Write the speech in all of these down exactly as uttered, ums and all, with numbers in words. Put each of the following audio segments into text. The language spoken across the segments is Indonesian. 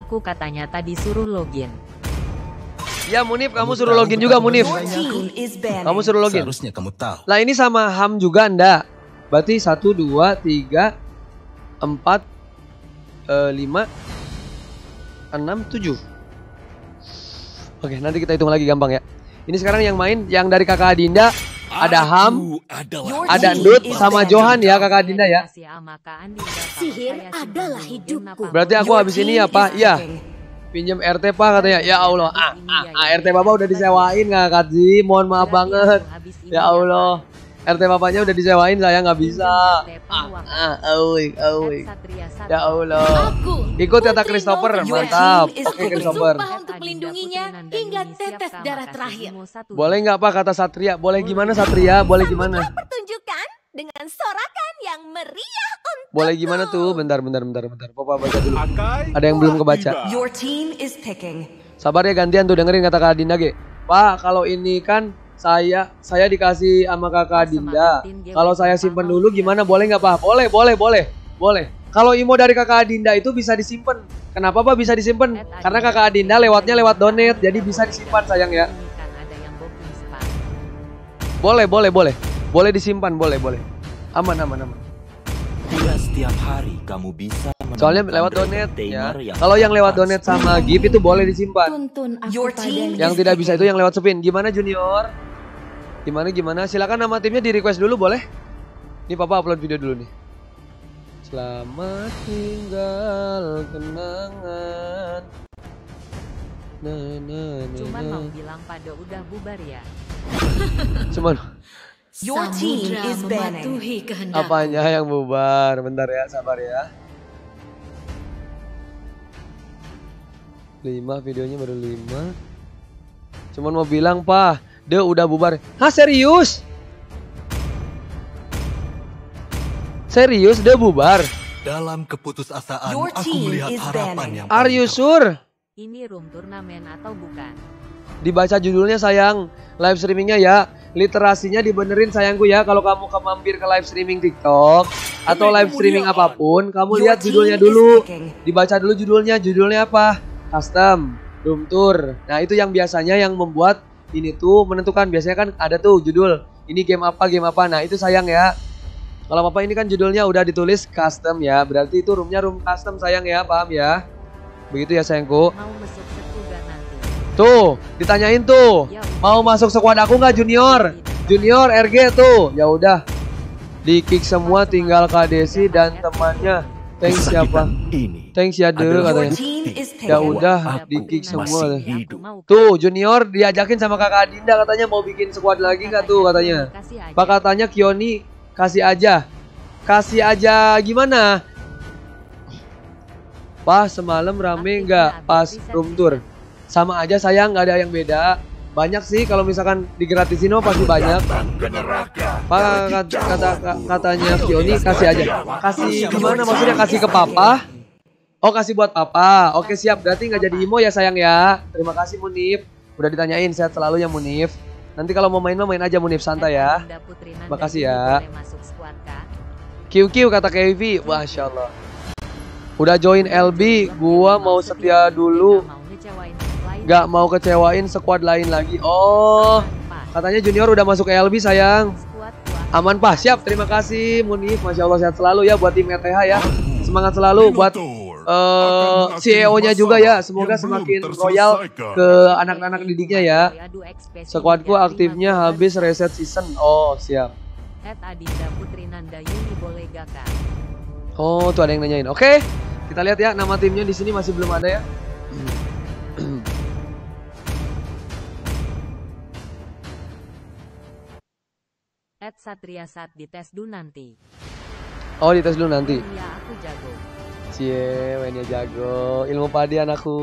Aku katanya tadi suruh login. Ya Munif, kamu suruh login juga Munif. Kamu suruh login. Seharusnya kamu tahu. Lah ini sama Ham juga ndak? Berarti satu, dua, tiga, empat, lima, enam, tujuh. Oke, nanti kita hitung lagi gampang ya. Ini sekarang yang main, yang dari kakak Adinda. Ada Ham, ada Ndut, sama Johan ya kakak Adinda ya. Sihir adalah hidupku. Berarti aku habis ini apa? Iya. Pinjam R T Pak katanya. Ya Allah. Ah, ah, ah R T Bapak udah disewain nggak Kak Zi? Mohon maaf banget. Ya Allah. R T Bapaknya udah disewain, saya nggak bisa. Ah, ah, awik, awik. Ya Allah. Ikut kata Christopher, mantap. Oke Christopher. Untuk melindunginya hingga tetes darah terakhir. Boleh nggak Pak kata Satria? Boleh gimana Satria? Boleh gimana? Pertunjukan dengan sorakan yang meriah untuk. Boleh gimana tuh? Bentar, bentar, bentar, bentar. Papa baca dulu. Ada yang belum kebaca. Your team is picking. Sabar ya gantian tuh dengerin kata Kak Dinda Ge. Pak, kalau ini kan saya saya dikasih sama kakak Dinda. Kalau saya simpen dulu gimana? Boleh nggak Pak? Boleh, boleh, boleh, boleh. Kalau imo dari kakak Dinda itu bisa disimpan. Kenapa Pak bisa disimpan? Karena kakak Dinda lewatnya lewat donate, jadi bisa disimpan sayang ya. Boleh, boleh, boleh, boleh disimpan, boleh, boleh. Aman, aman, aman. Tidak setiap hari kamu bisa. Soalnya lewat donate ya. Kalau yang lewat donate sama gift itu boleh disimpan. Your team Yang tidak bisa itu yang lewat spin. Gimana Junior? Gimana gimana? Silakan nama timnya di request dulu boleh? Ini Papa upload video dulu nih. Selamat tinggal kenangan. Nah, nah, nah, Cuman mau bilang pada udah bubar ya. Cuman. Your team is banning. Apanya yang bubar? Bentar ya, sabar ya. lima videonya baru lima. Cuman mau bilang, "Pak, deh udah bubar." Hah, serius? Serius deh bubar? Dalam keputusasaan Your aku team melihat is harapan banning. yang Are you sure? Ini room turnamen atau bukan? Dibaca judulnya sayang. Live streamingnya ya. Literasinya dibenerin sayangku ya. Kalau kamu ke mampir ke live streaming TikTok atau live streaming apapun, kamu lihat judulnya dulu. Dibaca dulu judulnya. Judulnya apa? Custom, room tour. Nah itu yang biasanya yang membuat ini tuh menentukan. Biasanya kan ada tuh judul. Ini game apa, game apa. Nah itu sayang ya. Kalau Papa ini kan judulnya udah ditulis custom ya. Berarti itu roomnya room custom sayang ya. Paham ya? Begitu ya sayangku. Mau masuk sekuda nanti. Tuh, ditanyain tuh. Mau masuk squad aku nggak Junior? Junior R G tuh. Ya udah. Di kick semua tinggal Kak Desi dan temannya. Thanks siapa? Thanks ya deh katanya. Ya udah di kick semua. Tuh Junior diajakin sama kakak Dinda katanya mau bikin squad lagi nggak tuh katanya. Pak katanya Kioni kasih aja. Kasih aja gimana? Pas semalam rame nggak pas room tour? Sama aja sayang, nggak ada yang beda. Banyak sih kalau misalkan digratisin oh pasti banyak. Pak kata, kata katanya Kioni kasih aja. Kasih gimana maksudnya kasih ke Papa? Oh kasih buat Papa. Oke siap, berarti nggak jadi imo ya sayang ya. Terima kasih Munif. Udah ditanyain, sehat selalu ya Munif. Nanti kalau mau main mah main aja Munif, santai ya. Makasih ya. Q Q kata Kevi, masya Allah. Udah join L B, gua mau setia dulu. Gak mau kecewain squad lain lagi. Oh, katanya Junior udah masuk ke L B sayang. Aman Pak, siap. Terima kasih Munif. Masya Allah sehat selalu ya buat tim R T H ya. Semangat selalu buat uh, C E O-nya juga ya. Semoga semakin royal ke anak-anak didiknya ya. Squadku aktifnya habis reset season. Oh siap. Oh tuh ada yang nanyain. Oke, kita lihat ya nama timnya di sini masih belum ada ya. Ed Satria saat dites dulu nanti. Oh dites dulu nanti. Iya aku jago. Cie, mainnya jago. Ilmu padi anakku.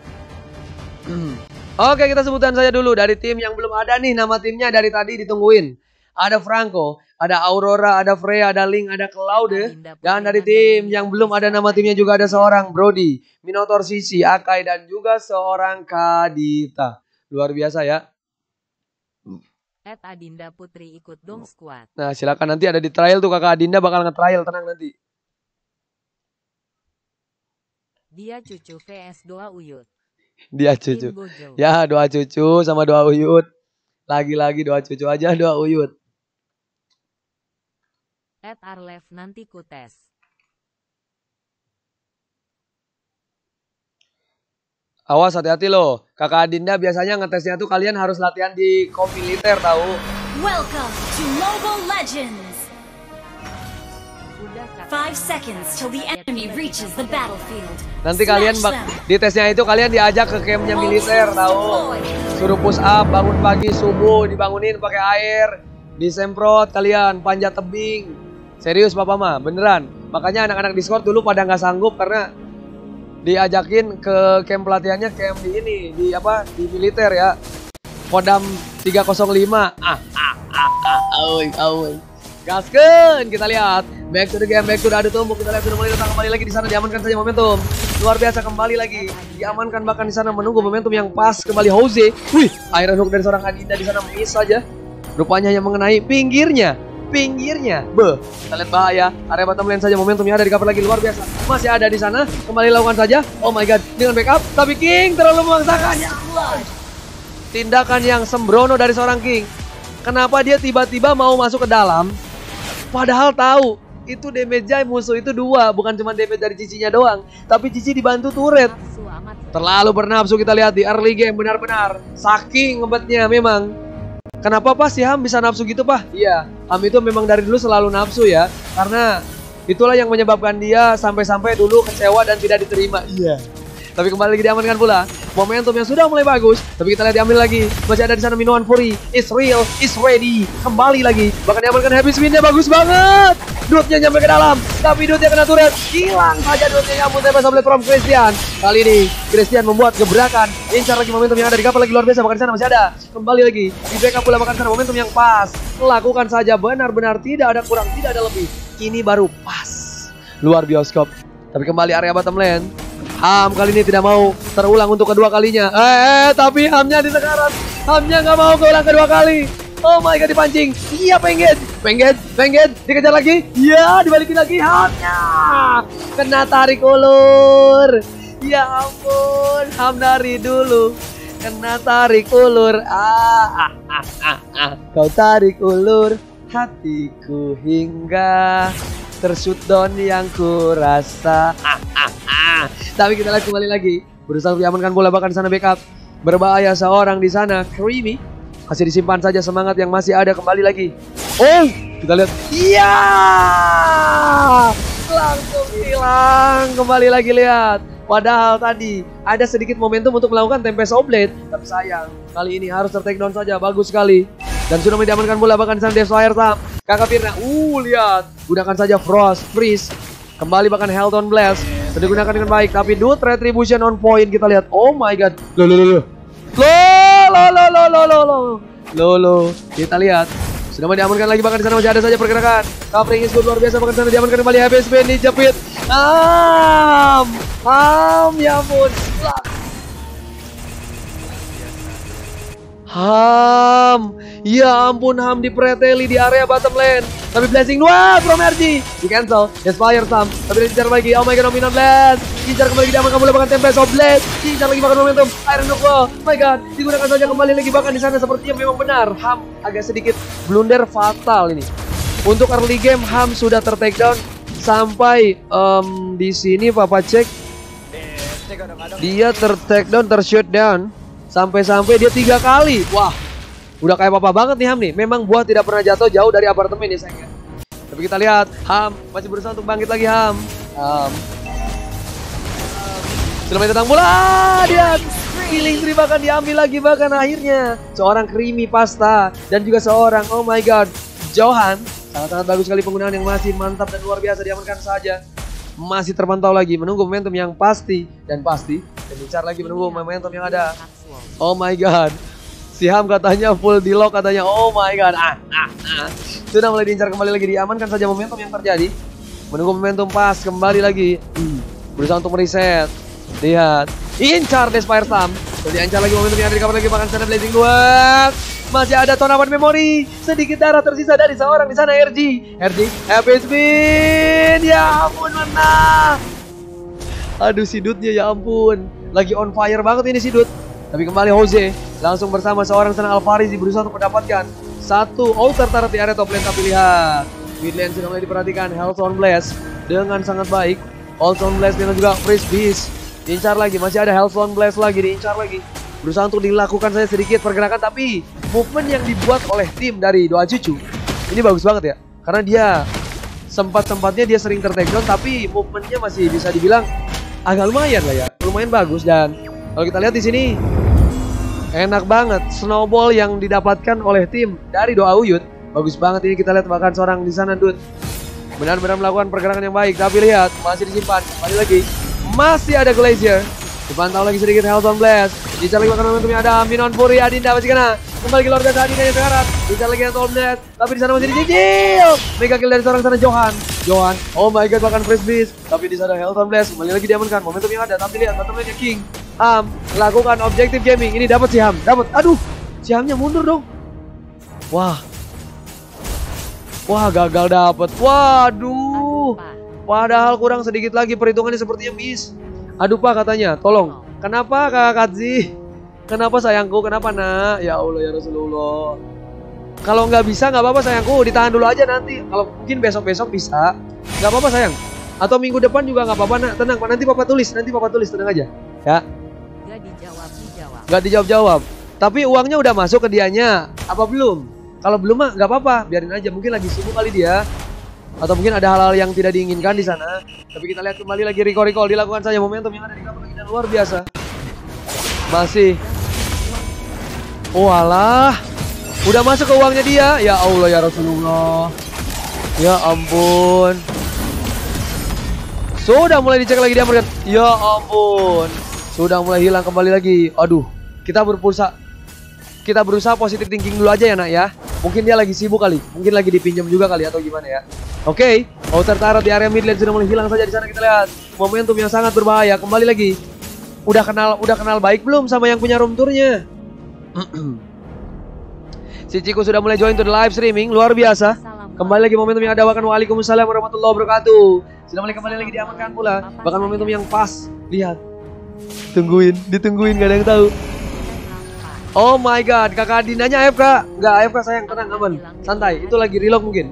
Oke kita sebutan saja dulu dari tim yang belum ada nih nama timnya dari tadi ditungguin. Ada Franco, ada Aurora, ada Freya, ada Link, ada Claude. Dan dari tim yang belum ada nama timnya juga ada seorang Brody, Minotaur Sisi, Akai dan juga seorang Kadita. Luar biasa ya. Ed Adinda Putri ikut dong squad. Nah silakan nanti ada di trial tuh kakak Adinda bakal nge-trial tenang nanti. Dia cucu vs doa uyut. Dia Tim cucu. Gojo. Ya doa cucu sama doa uyut. Lagi-lagi doa cucu aja doa uyut. At Arlev nanti ku tes. Awas hati-hati loh. Kakak Adinda biasanya ngetesnya tuh kalian harus latihan di kom militer tahu. Welcome to Mobile Legends. Udah cakap. Five seconds till the enemy reaches the battlefield. Nanti kalian bak di tesnya itu kalian diajak ke campnya militer tahu. Suruh push up, bangun pagi subuh, dibangunin pakai air, disemprot kalian, panjat tebing. Serius papa mah, beneran. Makanya anak-anak Discord dulu pada nggak sanggup karena diajakin ke camp pelatihannya camp di ini, di apa? Di militer ya. Kodam tiga nol lima. Ah ah ah ah. Aoi, aoi. Gaskeun, kita lihat. Back to the game, back to the adu tumbuk. Kita lihat sudah mulai datang kembali lagi di sana, diamankan saja momentum. Luar biasa kembali lagi. Diamankan bahkan di sana menunggu momentum yang pas kembali Jose. Wih, Iron Hook dari seorang Adinda di sana miss saja. Rupanya yang mengenai pinggirnya. Pinggirnya. Beh, kita lihat bahaya. Area bottom lane saja momentumnya ada di cover lagi luar biasa. Masih ada di sana. Kembali lakukan saja. Oh my god, dengan backup. Tapi King terlalu memaksakannya. Tindakan yang sembrono dari seorang King. Kenapa dia tiba-tiba mau masuk ke dalam? Padahal tahu itu damage-nya musuh itu dua, bukan cuma damage dari Cici-nya doang, tapi Cici dibantu turret. Nafsu amat. Terlalu bernafsu kita lihat di early game benar-benar. Saking ngebetnya memang. Kenapa Pak si Ham bisa nafsu gitu Pak? Iya, Ham itu memang dari dulu selalu nafsu ya, karena itulah yang menyebabkan dia sampai-sampai dulu kecewa dan tidak diterima. Iya. Tapi kembali lagi diamankan pula. Momentum yang sudah mulai bagus. Tapi kita lihat diambil lagi. Masih ada di sana Minoan Fury. Is real, is ready. Kembali lagi. Bahkan diamankan happy spin-nya bagus banget. Dutnya nyampe ke dalam. Tapi Dutnya kena turret. Hilang saja Dutnya nyambut Tempest of Blade from Christian. Kali ini Christian membuat gebrakan. Incar lagi momentum yang ada di kapal lagi luar biasa. Bahkan di sana masih ada. Kembali lagi. Di backup pula bahkan di sana momentum yang pas. Lakukan saja benar-benar tidak ada kurang, tidak ada lebih. Ini baru pas. Luar bioskop. Tapi kembali area bottom lane. Ham kali ini tidak mau terulang untuk kedua kalinya. Eh, tapi Hamnya di tekanan. Hamnya nggak mau keulang kedua kali. Oh my god, dipancing. Iya, pengen. Pengen, pengen. Dikejar lagi. Iya, dibalikin lagi. Hamnya kena tarik ulur. Ya ampun, Ham dari dulu kena tarik ulur. Ah, ah, ah, ah, ah. Kau tarik ulur hatiku hingga tershutdown yang kurasa. Ah, ah, ah. Tapi kita lihat kembali lagi. Berusaha diamankan bola bahkan di sana backup. Berbahaya seorang di sana. Creamy. Masih disimpan saja semangat yang masih ada kembali lagi. Oh, kita lihat. Iya. Langsung hilang. Kembali lagi lihat. Padahal tadi ada sedikit momentum untuk melakukan Tempest of Blade. Tapi sayang, kali ini harus ter-take down saja. Bagus sekali. Dan sudah diamankan bola bahkan di sana Deathfire Tam. Kakak Firna, uh lihat. Gunakan saja Frost, Freeze. Kembali bahkan Hellton Blast. Sudah digunakan dengan baik. Tapi Dude Retribution on point kita lihat. Oh my god. Loh loh loh loh. Loh loh loh loh loh loh. Loh loh. Kita lihat. Sudah diamankan lagi bahkan di sana masih ada saja pergerakan. Covering is good luar biasa bahkan di sana diamankan kembali. H P spin dijepit. Ham. Ham ya ampun. Ham, ya ampun Ham dipreteli di area bottom lane. Tapi blessing, wah from R G di cancel, Deathfire Tam. Tapi dikejar lagi, oh my god, Dominant Blast. Dikejar kembali, diamankan boleh bahkan Tempest of Blade. Dikejar lagi bahkan momentum, Iron Hook, oh my god. Digunakan saja kembali lagi bahkan di sana sepertinya memang benar. Ham agak sedikit blunder fatal ini. Untuk early game Ham sudah ter-take down sampai um, di sini Papa cek. Dia ter-take down, ter-shoot down. Sampai-sampai dia tiga kali. Wah, udah kayak papa banget nih Ham nih. Memang buah tidak pernah jatuh jauh dari apartemen ya sayang. Tapi kita lihat Ham masih berusaha untuk bangkit lagi Ham. Ham. Sudah main datang bola. Dia killing tree bahkan diambil lagi bahkan akhirnya. Seorang Creamy Pasta dan juga seorang oh my god Johan. Sangat-sangat bagus sekali penggunaan yang masih mantap dan luar biasa diamankan saja. Masih terpantau lagi menunggu momentum yang pasti dan pasti. Dan bicara lagi menunggu momentum yang ada. Oh my god. Si Ham katanya full di lock katanya. Oh my god. Ah, ah, ah. Sudah mulai diincar kembali lagi. Diamankan saja momentum yang terjadi. Menunggu momentum pas kembali lagi. Hmm. Berusaha untuk mereset. Lihat. Incar Deathfire Tam. Jadi incar lagi momentum yang ada di kapal lagi. Bahkan sana Blazing dua. Masih ada tonapan memori. Sedikit darah tersisa dari seorang di sana R G. R G. Happy spin. Ya ampun mana. Aduh si Dutnya ya ampun. Lagi on fire banget ini si Dut. Tapi kembali Jose langsung bersama seorang Sana Alvarez berusaha untuk mendapatkan satu altar turret di area top lane. Tapi lihat mid lane sudah mulai diperhatikan. Hellstone Blast dengan sangat baik. Hellstone Blast dan juga Freeze Beast diincar lagi. Masih ada Hellstone Blast lagi diincar lagi. Berusaha untuk dilakukan saja sedikit pergerakan. Tapi movement yang dibuat oleh tim dari Doa Cucu ini bagus banget ya. Karena dia sempat-sempatnya dia sering ter-take down, tapi movementnya masih bisa dibilang agak lumayan lah ya, lumayan bagus. Dan kalau kita lihat di sini enak banget snowball yang didapatkan oleh tim dari Doa Uyut, bagus banget ini. Kita lihat bahkan seorang di sana Dut benar-benar melakukan pergerakan yang baik. Tapi lihat masih disimpan, kembali lagi masih ada Glacier, dipantau lagi sedikit Hellstone Blast, dicari lagi bahkan momentumnya ada Minon Fury. Adinda masih kena, kembali ke luar biasa Adinda yang sekarat, dicari lagi Hellstone Blast, tapi di sana masih dicicil. Mega kill dari seorang sana Johan. Johan, oh my god, bahkan Freeze Beast. Tapi di sana Hellstone Blast kembali lagi diamankan, momentum yang ada. Tapi lihat momentumnya King Ham lakukan objektif gaming. Ini dapat si Ham, dapat. Aduh, si Hamnya mundur dong. Wah, wah gagal dapat. Waduh, padahal kurang sedikit lagi perhitungannya sepertinya miss. Aduh pak katanya, tolong. Kenapa Kak Katzi? Kenapa sayangku? Kenapa nak? Ya Allah ya Rasulullah. Kalau nggak bisa nggak apa-apa sayangku, ditahan dulu aja nanti. Kalau mungkin besok-besok bisa, nggak apa-apa sayang. Atau minggu depan juga nggak apa-apa nak. Tenang pak, nanti papa tulis, nanti papa tulis, tenang aja. Ya. Nggak dijawab, dijawab. Nggak dijawab-jawab. Tapi uangnya udah masuk ke dianya, apa belum? Kalau belum mah nggak apa-apa, biarin aja. Mungkin lagi sibuk kali dia. Atau mungkin ada hal-hal yang tidak diinginkan di sana. Tapi kita lihat kembali lagi recall-recall dilakukan saja. Momentum yang ada di kapal lagi dan luar biasa. Masih. Oh alah. Udah masuk ke uangnya dia. Ya Allah ya Rasulullah. Ya ampun. Sudah mulai dicek lagi dia Morgan. Ya ampun. Sudah mulai hilang kembali lagi. Aduh. Kita berusaha Kita berusaha positif thinking dulu aja ya nak ya. Mungkin dia lagi sibuk kali. Mungkin lagi dipinjam juga kali atau gimana ya. Oke, okay. Outer turret di area mid lane sudah mulai hilang saja di sana. Kita lihat momentum yang sangat berbahaya. Kembali lagi. Udah kenal udah kenal baik belum sama yang punya room tournya? Si Ciku sudah mulai join to the live streaming, luar biasa. Kembali lagi momentum yang ada, bahkan waalaikumsalam warahmatullahi wabarakatuh. Sudah mulai kembali lagi diamankan pula. Bahkan momentum yang pas. Lihat. Tungguin, ditungguin gak ada yang tahu. Oh my god, kakak Dindanya A F K. Enggak, A F K sayang, tenang, aman. Santai, itu lagi reload mungkin.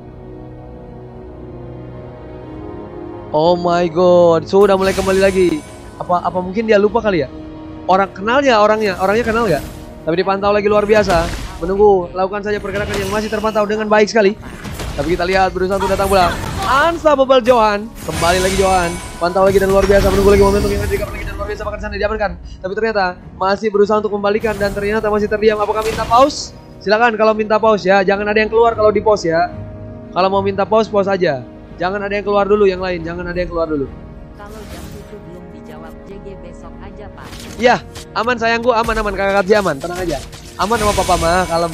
Oh my god, sudah mulai kembali lagi. Apa apa mungkin dia lupa kali ya? Orang kenalnya, orangnya, orangnya kenal nggak? Tapi dipantau lagi luar biasa. Menunggu, lakukan saja pergerakan yang masih terpantau dengan baik sekali. Tapi kita lihat berusaha untuk datang bola. Unstoppable Johan, kembali lagi Johan. Pantau lagi dan luar biasa, menunggu lagi momentum yang ada di kapal lagi dan luar biasa, bahkan sana diamankan. Tapi ternyata masih berusaha untuk membalikan dan ternyata masih terdiam. Apakah minta pause? Silakan kalau minta pause ya, jangan ada yang keluar kalau di pause ya. Kalau mau minta pause, pause aja. Jangan ada yang keluar dulu, yang lain jangan ada yang keluar dulu. Kalau jam itu belum dijawab J G besok aja pak. Iya, aman sayangku, aman aman kakak Katzi aman, tenang aja. Aman sama papa mah, kalem.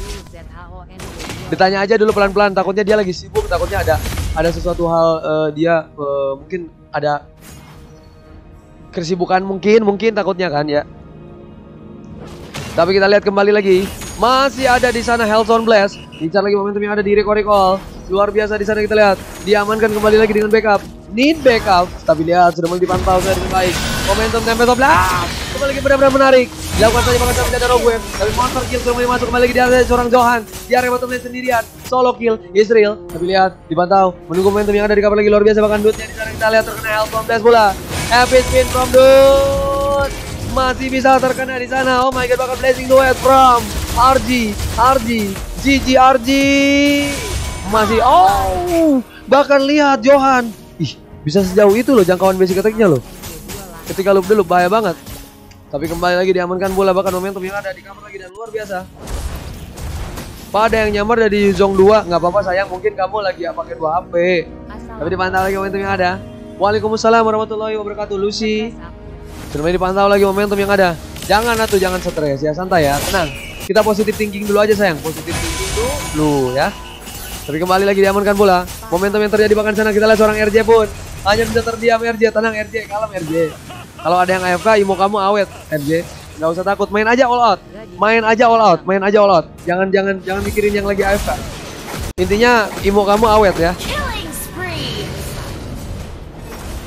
Ditanya aja dulu pelan-pelan, takutnya dia lagi sibuk, takutnya ada ada sesuatu hal uh, dia uh, mungkin ada kesibukan mungkin, mungkin takutnya kan ya. Tapi kita lihat kembali lagi, masih ada di sana Hellstone Blast. Incar lagi momentum yang ada di recall-recall. Luar biasa di sana kita lihat. Diamankan kembali lagi dengan backup. Need backup. Tapi lihat sudah mulai dipantau dengan baik. Momentum Tempest Blast. Kembali lagi benar-benar menarik. Dilakukan saja bahkan tidak ada Rogue. Tapi monster kill sudah mulai masuk kembali lagi di area seorang Johan. Di area bottom lane sendirian. Solo kill Israel. Tapi lihat dipantau. Menunggu momentum yang ada di kapal lagi luar biasa, bahkan Dutnya di sana kita lihat terkena Hellstone Blast bola. Epic spin from Dut. Masih bisa terkena di sana. Oh my god, bahkan blazing duet from R G. R G. G G R G. Masih oh, bahkan lihat Johan. Ih, bisa sejauh itu loh jangkauan basic attack-nya loh. Ketika loop dulu bahaya banget. Tapi kembali lagi diamankan bola, bahkan momentum yang ada di kamar lagi dan luar biasa. Pada yang nyamar dari Zong dua, nggak apa-apa sayang, mungkin kamu lagi ya pakai dua H P. Tapi dipantau lagi momentum yang ada. Waalaikumsalam warahmatullahi wabarakatuh Lucy. Sudah dipantau lagi momentum yang ada. Jangan atuh, jangan stres ya, santai ya, tenang. Kita positif thinking dulu aja sayang, positif thinking dulu ya. Tapi kembali lagi diamankan bola. Momentum yang terjadi bahkan sana kita lihat seorang R J pun hanya bisa terdiam. R J tenang, R J kalem R J. Kalau ada yang A F K, imo kamu awet R J. Nggak usah takut, main aja all out. Main aja all out, main aja all out. Jangan jangan jangan mikirin yang lagi A F K. Intinya imo kamu awet ya.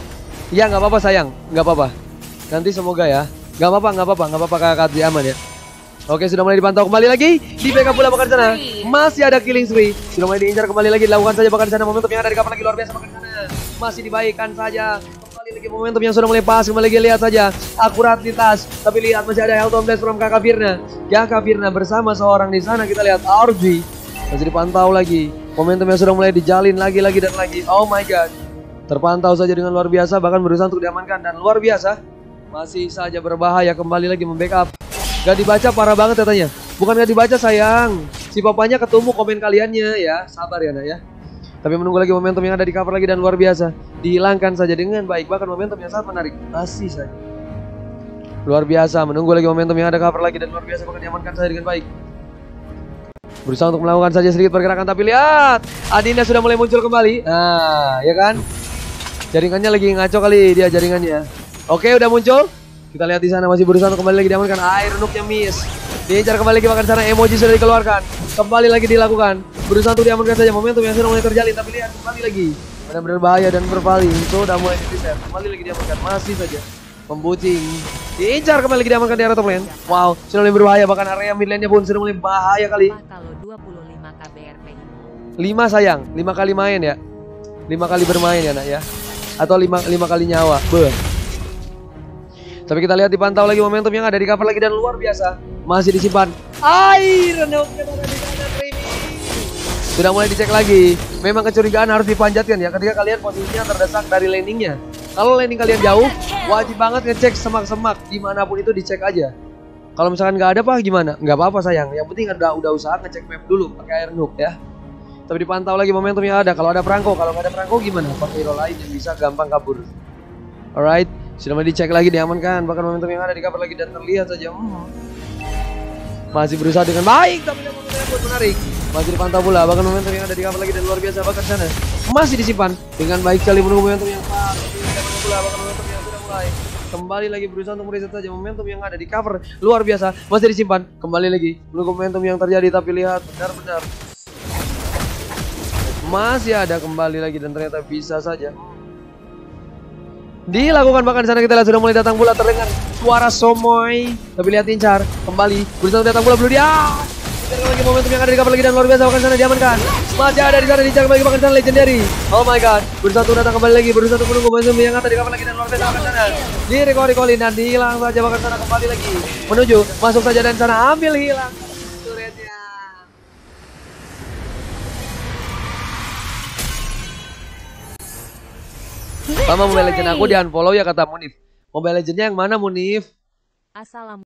Iya nggak apa-apa sayang, nggak apa-apa. Nanti semoga ya, nggak apa-apa, nggak apa-apa, nggak apa-apa kakak Katzi aman ya. Oke sudah mulai dipantau kembali lagi, di backup pula bahkan sana. Masih ada killing spree, sudah mulai diincar kembali lagi, dilakukan saja bahkan sana. Momentum yang ada di cover lagi luar biasa bahkan sana. Masih dibaikan saja. Kembali lagi momentum yang sudah mulai pas, kembali lagi lihat saja. Akurat lintas, tapi lihat masih ada Health of Dash from kakak Firna. Kakak Firna bersama seorang di sana kita lihat R G. Masih dipantau lagi, momentum yang sudah mulai dijalin lagi-lagi dan lagi. Oh my god. Terpantau saja dengan luar biasa, bahkan berusaha untuk diamankan dan luar biasa. Masih saja berbahaya, kembali lagi membackup. Gak dibaca parah banget katanya. Bukan gak dibaca sayang, si papanya ketemu komen kaliannya ya. Sabar ya nak ya. Tapi menunggu lagi momentum yang ada di cover lagi dan luar biasa. Dihilangkan saja dengan baik, bahkan momentum yang sangat menarik. Masih saja luar biasa, menunggu lagi momentum yang ada cover lagi dan luar biasa, bahkan diamankan saja dengan baik. Berusaha untuk melakukan saja sedikit pergerakan, tapi lihat Adinda sudah mulai muncul kembali. Nah ya kan, jaringannya lagi ngaco kali dia jaringannya. Oke udah muncul. Kita lihat di sana masih berusaha untuk kembali lagi diamankan. Air nuknya miss. Diincar kembali lagi bahkan sana, emoji sudah dikeluarkan. Kembali lagi dilakukan. Berusaha untuk diamankan saja momentum yang sudah mulai terjalin, tapi lihat kembali lagi. Benar-benar bahaya dan berpaling. Sudah mulai di-reset. Kembali lagi diamankan. Masih saja membucing. Diincar kembali lagi diamankan di area top lane. Wow, sudah mulai berbahaya, bahkan area mid lane-nya pun sudah mulai bahaya kali. Kalau dua puluh lima K B R P. lima sayang, lima kali main ya. lima kali bermain ya nak ya. Atau lima, lima kali nyawa. Beuh. Tapi kita lihat dipantau lagi momentum yang ada di cover lagi dan luar biasa. Masih disimpan. Air nuknya ada di sana Primi. Sudah mulai dicek lagi. Memang kecurigaan harus dipanjatkan ya ketika kalian posisinya terdesak dari landingnya. Kalau landing kalian jauh, wajib banget ngecek semak-semak dimanapun itu, dicek aja. Kalau misalkan nggak ada apa gimana? Nggak apa-apa sayang. Yang penting udah udah usaha ngecek map dulu pakai air nuke ya. Tapi dipantau lagi momentum yang ada. Kalau ada perangko, kalau nggak ada perangko gimana? Pakai hero lain yang bisa gampang kabur. Alright. Sudah mulai dicek lagi, diamankan, bahkan momentum yang ada di cover lagi dan terlihat saja hmm. masih berusaha dengan baik, tapi momentumnya pun menarik. Masih dipantau pula, bahkan momentum yang ada di cover lagi dan luar biasa, bahkan sana masih disimpan dengan baik sekali, menunggu momentum yang pas. Pula, bahkan momentum yang sudah mulai kembali lagi berusaha untuk mereset saja momentum yang ada di cover luar biasa, masih disimpan, kembali lagi menunggu momentum yang terjadi, tapi lihat benar-benar masih ada kembali lagi dan ternyata bisa saja dilakukan. Bahkan sana kita lihat sudah mulai datang pula, terdengar suara Somoy, tapi lihat incar kembali berusaha datang pula, belum dia incar lagi momentum yang ada di cover lagi dan luar biasa, bahkan sana diamankan, masih ada di sana, diincar kembali bahkan sana legendary. Oh my god, berusaha untuk datang kembali lagi, berusaha untuk menunggu momentum yang ada di cover lagi dan luar biasa, bahkan sana di recall-recallin dan hilang saja, bahkan sana kembali lagi menuju masuk saja dan sana ambil hilang turretnya. Sama Mobile Legends aku di unfollow ya kata Munif. Mobile Legendsnya yang mana Munif? Assalamualaikum.